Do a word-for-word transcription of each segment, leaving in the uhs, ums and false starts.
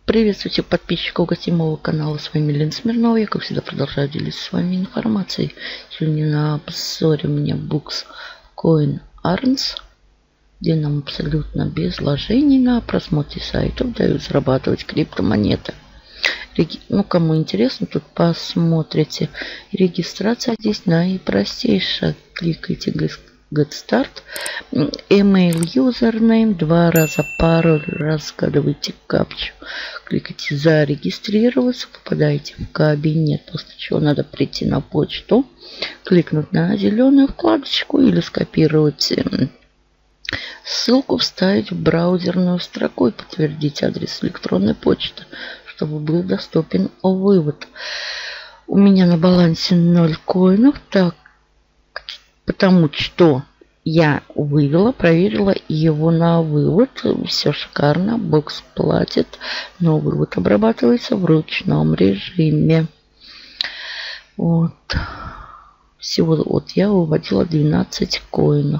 Приветствую всех подписчиков гостевого канала. С вами Лена Смирнова. Я, как всегда, продолжаю делиться с вами информацией. Сегодня на обзоре у меня букс Coin Arns, где нам абсолютно без вложений на просмотре сайтов дают зарабатывать криптомонеты. Реги... Ну, кому интересно, тут посмотрите. Регистрация здесь наипростейшая. Кликайте Get Start. Email, username, два раза пароль, разгадывайте капчу. Кликайте зарегистрироваться, попадаете в кабинет, после чего надо прийти на почту, кликнуть на зеленую вкладочку или скопировать ссылку, вставить в браузерную строку и подтвердить адрес электронной почты, чтобы был доступен вывод. У меня на балансе ноль коинов, так, потому что я вывела, проверила его на вывод. Все шикарно, бокс платит, но вывод обрабатывается в ручном режиме. Вот. Всего вот я выводила двенадцать коинов.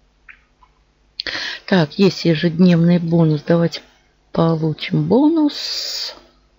Так, есть ежедневный бонус. Давайте получим бонус.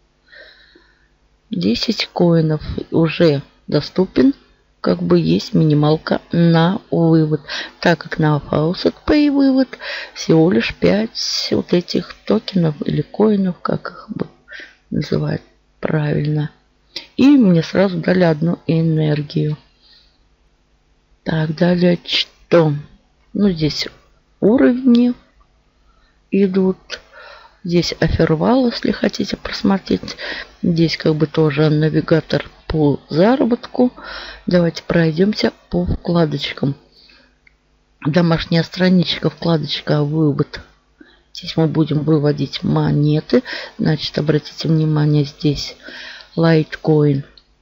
десять коинов уже доступен. Как бы есть минималка на вывод. Так как на Faucet Pay вывод всего лишь пять вот этих токенов или коинов, как их бы называют правильно. И мне сразу дали одну энергию. Так, далее что? Ну, здесь уровни идут. Здесь офервал, если хотите просмотреть. Здесь как бы тоже навигатор по заработку. Давайте пройдемся по вкладочкам. Домашняя страничка, вкладочка вывод. Здесь мы будем выводить монеты. Значит, обратите внимание, здесь Litecoin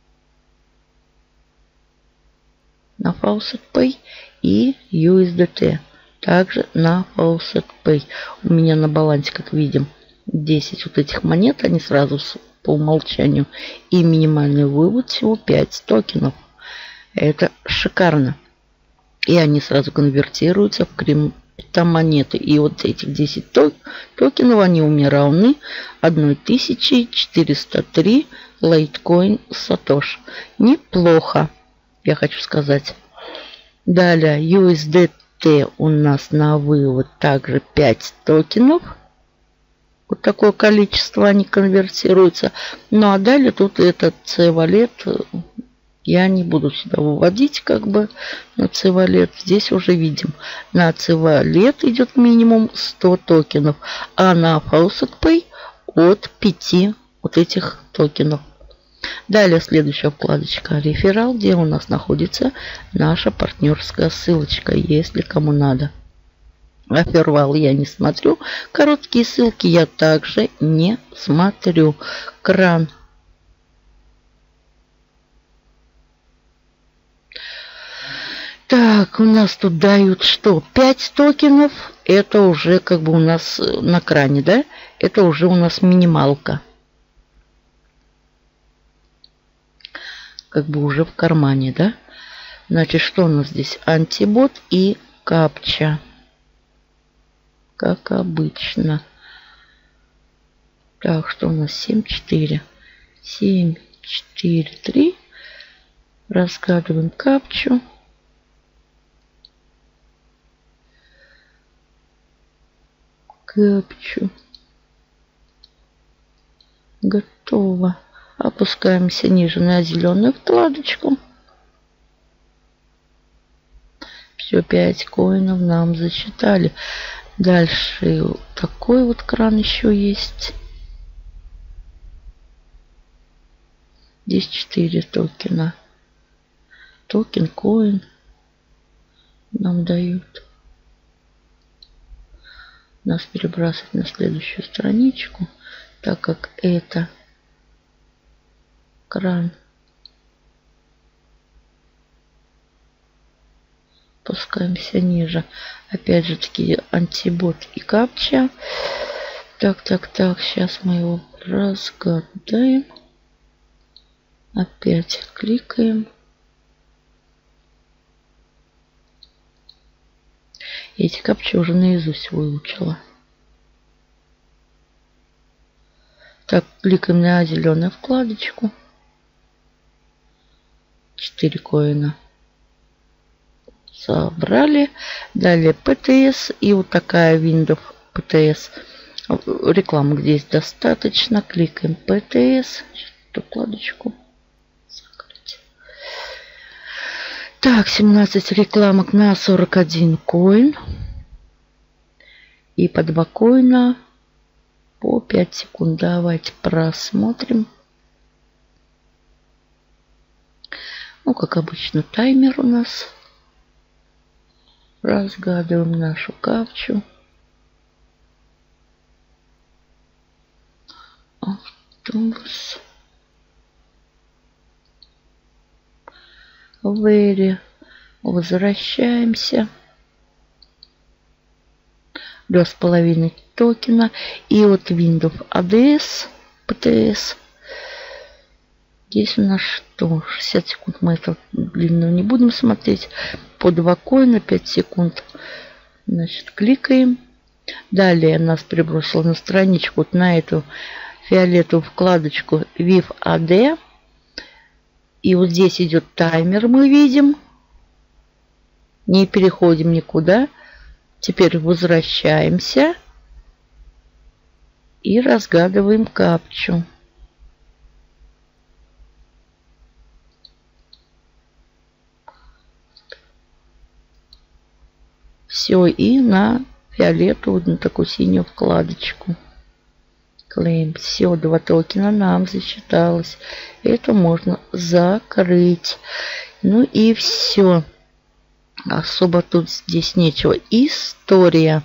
на Faucet Pay и ю эс ди ти также на Faucet Pay. У меня на балансе, как видим, десять вот этих монет, они сразу по умолчанию. И минимальный вывод всего пять токенов. Это шикарно. И они сразу конвертируются в криптомонеты. И вот этих десять токенов, они у меня равны тысяче четыреста три Litecoin Satoshi. Неплохо, я хочу сказать. Далее ю эс ди ти у нас на вывод также пять токенов. Вот такое количество они конвертируются. Ну а далее тут этот C-валет я не буду сюда выводить, как бы на C-валет. Здесь уже видим, на C-валет идет минимум сто токенов, а на Faucet Pay от пяти вот этих токенов. Далее следующая вкладочка реферал, где у нас находится наша партнерская ссылочка, если кому надо. Офервал я не смотрю. Короткие ссылки я также не смотрю. Кран. Так, у нас тут дают что? пять токенов. Это уже как бы у нас на кране, да? Это уже у нас минималка. Как бы уже в кармане, да? Значит, что у нас здесь? Антибот и капча. Как обычно. Так, что у нас? семь четыре. семь четыре три. Разгадываем капчу. Капчу. Готово. Опускаемся ниже на зеленую вкладочку. Все, пять коинов нам засчитали. Дальше такой вот кран еще есть. Здесь четыре токена. Токен, коин нам дают. Нас перебрасывать на следующую страничку, так как это кран. Опускаемся ниже. Опять же таки антибот и капча. Так, так, так. Сейчас мы его разгадаем. Опять кликаем. Эти капчи уже наизусть выучила. Так, кликаем на зеленую вкладочку. четыре коина. Собрали. Далее пи ти эс. И вот такая Windows пи ти эс. Рекламы здесь достаточно. Кликаем пи ти эс. Эту вкладочку закрыть. Так, семнадцать рекламок на сорок один коин. И по два коина по пять секунд. Давайте просмотрим. Ну, как обычно, таймер у нас. Разгадываем нашу капчу. Автобус. Вэри. Возвращаемся. Два с половиной токена. И вот Windows эй ди эс, пи ти эс. Здесь у нас что? шестьдесят секунд. Мы это длинную не будем смотреть. По два коина, пять секунд. Значит, кликаем. Далее нас перебросило на страничку, вот на эту фиолетовую вкладочку ви ай эй ди. И вот здесь идет таймер, мы видим. Не переходим никуда. Теперь возвращаемся. И разгадываем капчу. Все, и на фиолетовую, на такую синюю вкладочку. Клейм. Все, два токена нам засчиталось. Это можно закрыть. Ну и все. Особо тут здесь нечего. История.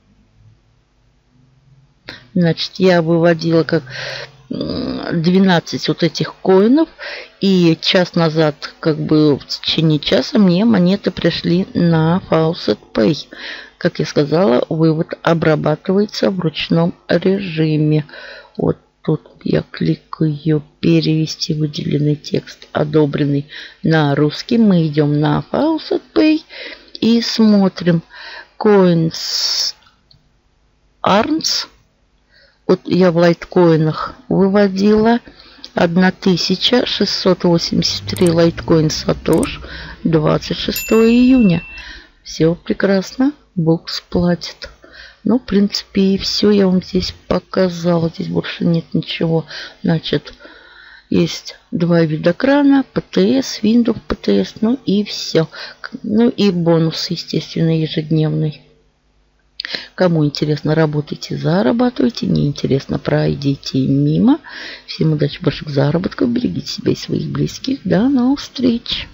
Значит, я выводила как двенадцать вот этих коинов. И час назад, как бы в течение часа, мне монеты пришли на Faucet Pay. Как я сказала, вывод обрабатывается в ручном режиме. Вот тут я кликаю перевести выделенный текст, одобренный на русский. Мы идем на Faucet Pay и смотрим Coins Arns. Вот я в лайткоинах выводила тысяча шестьсот восемьдесят три лайткоин Сатош двадцать шестого июня. Все прекрасно. Бокс платит. Ну, в принципе, и все я вам здесь показала. Здесь больше нет ничего. Значит, есть два вида крана. пи ти эс, Windows пи ти эс. Ну и все. Ну и бонус, естественно, ежедневный. Кому интересно, работайте, зарабатывайте. Не интересно, пройдите мимо. Всем удачи, больших заработков. Берегите себя и своих близких. До новых встреч.